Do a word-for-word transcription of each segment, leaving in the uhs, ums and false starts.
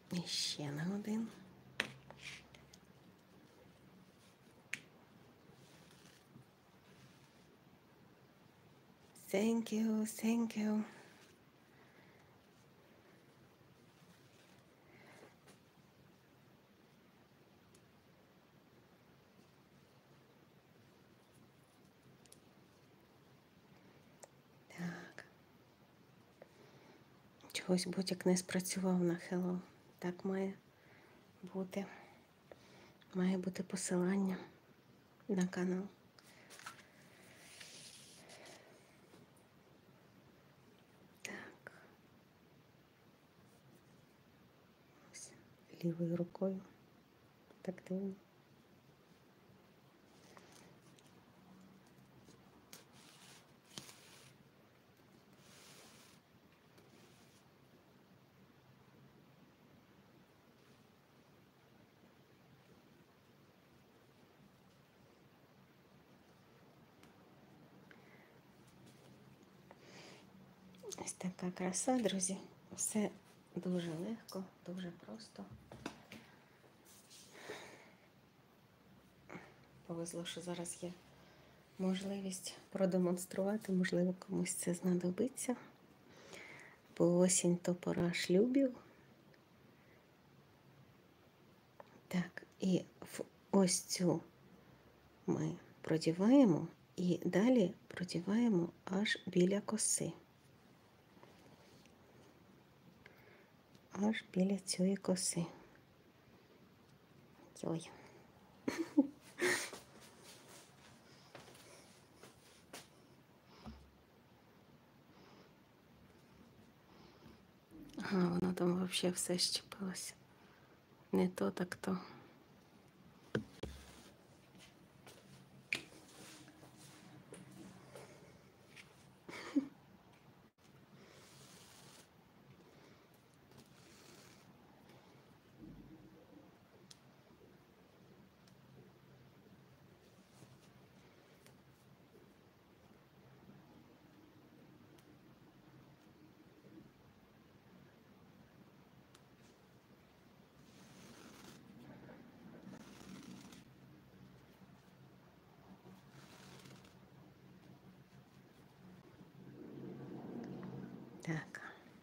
І ще на один. Thank you, thank you. Так. Чогось ботик не спрацював на Hello. Так має бути. Має бути посилання на канал. Так. Ось лівою рукою. Так дивно. Ось така краса, друзі. Все дуже легко, дуже просто. Повезло, що зараз є можливість продемонструвати, можливо, комусь це знадобиться. Бо осінь то пора шлюбів. Так, і в ось цю ми продіваємо і далі продіваємо аж біля коси. Аж біля цієї коси. Йой. Ага, воно там взагалі все щепилося. Не то, так то. Так.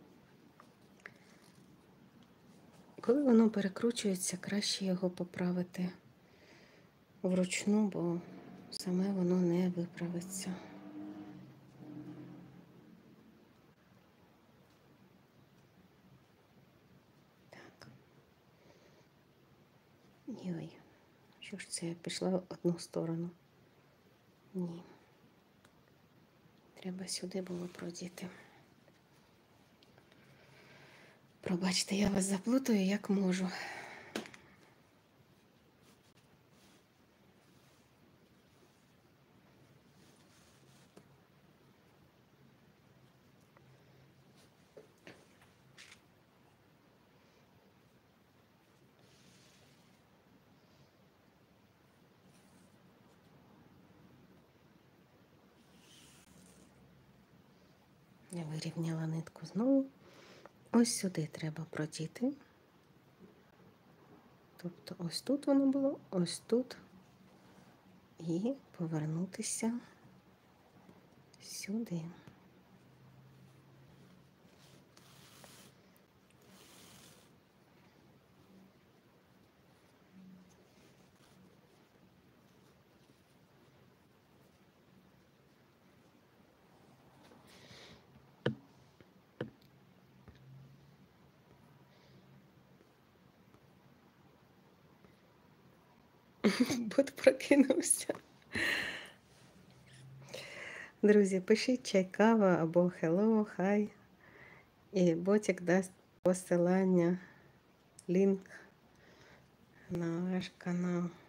Коли воно перекручується, краще його поправити вручну, бо саме воно не виправиться. Так. Ой, що ж це, я пішла в одну сторону. Ні. Треба сюди було продіти. Пробачте, я вас заплутаю, як можу. Я вирівняла нитку знову. Ось сюди треба продіти. Тобто ось тут воно було, ось тут. І повернутися сюди. Бот прокинувся. Друзі, пишіть чай, кава або hello, хай. І ботик дасть посилання, лінк на ваш канал.